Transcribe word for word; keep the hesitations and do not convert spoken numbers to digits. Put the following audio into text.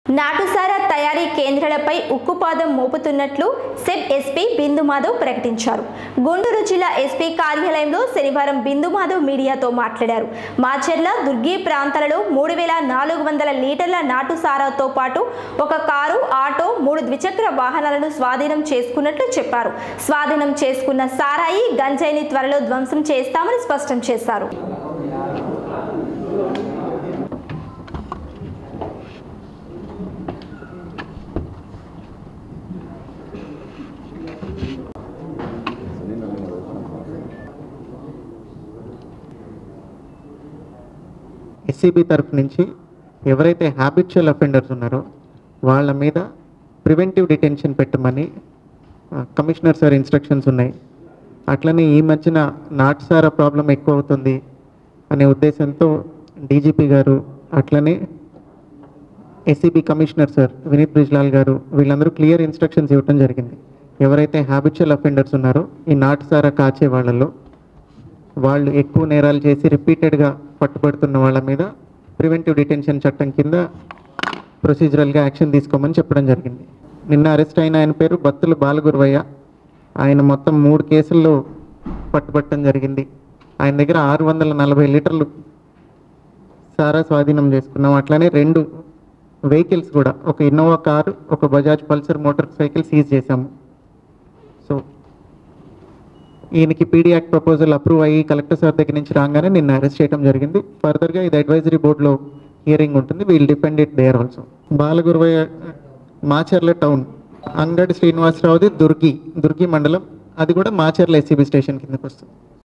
నాటుసారా తయారీ కేంద్రాలపై ఉక్కుపాదం మోపుతున్నట్లు సెబ్ ఎస్పీ బిందు మాధవ్ ప్రకటించారు. గుంటూరు జిల్లా ఎస్పీ కార్యాలయంలో శనివారం బిందు మాధవ్ మీడియాతో మాట్లాడారు. మాచర్ల, దుర్గి ప్రాంతాలలో మూడు వేల నాలుగు వందల లీటర్ల నాటుసారాతో పాటు ఒక కారు, ఆటో, మూడు ద్విచక్ర వాహనాలను స్వాధీనం చేసుకున్నట్లు చెప్పారు. స్వాధీనం చేసుకున్న సారాయి, గంజాయిని త్వరలో ధ్వంసం చేస్తామని స్పష్టం చేశారు. ఎస్సీబీ తరఫు నుంచి ఎవరైతే హ్యాబిచువల్ అఫెండర్స్ ఉన్నారో వాళ్ళ మీద ప్రివెంటివ్ డిటెన్షన్ పెట్టమని కమిషనర్ సార్ ఇన్స్ట్రక్షన్స్ ఉన్నాయి. అట్లనే ఈ మధ్యన నాటుసారా ప్రాబ్లం ఎక్కువ అవుతుంది అనే ఉద్దేశంతో డీజీపీ గారు, అట్లనే SCB commissioner sir Vineet Brijlal గారు వీళ్ళందరూ క్లియర్ ఇన్స్ట్రక్షన్స్ ఇవ్వడం జరిగింది. ఎవరైతే హ్యాబిచువల్ అఫెండర్స్ ఉన్నారో ఈ నాటుసారా కాచే వాళ్ళలో వాళ్ళు ఎక్కువ నేరాలు చేసి రిపీటెడ్గా పట్టుబడుతున్న వాళ్ళ మీద ప్రివెంటివ్ డిటెన్షన్ చట్టం కింద ప్రొసీజరల్గా యాక్షన్ తీసుకోమని చెప్పడం జరిగింది. నిన్న అరెస్ట్ అయిన ఆయన పేరు బత్తుల బాలగురువయ్య. ఆయన మొత్తం మూడు కేసుల్లో పట్టుబట్టడం జరిగింది. ఆయన దగ్గర ఆరు వందల నలభై లీటర్లు సారా స్వాధీనం చేసుకున్నాం. అట్లనే రెండు వెహికల్స్ కూడా, ఒక ఇన్నోవా కారు, ఒక Bajaj Pulsar motorcycle seize చేశాము. సో ఈయనకి పీడీ యాక్ట్ ప్రపోజల్ అప్రూవ్ అయ్యి కలెక్టర్ సార్ దగ్గర నుంచి రాగానే నిన్న అరెస్ట్ చేయడం జరిగింది. ఫర్దర్గా ఇది అడ్వైజరీ బోర్డులో హియరింగ్ ఉంటుంది. We'll depend it there also. Balaguruvayya Macherla town, Angadi శ్రీనివాసరావుది దుర్గి దుర్గి మండలం, అది కూడా మాచర్ల ఎస్సీబీ స్టేషన్ కిందకి వస్తుంది.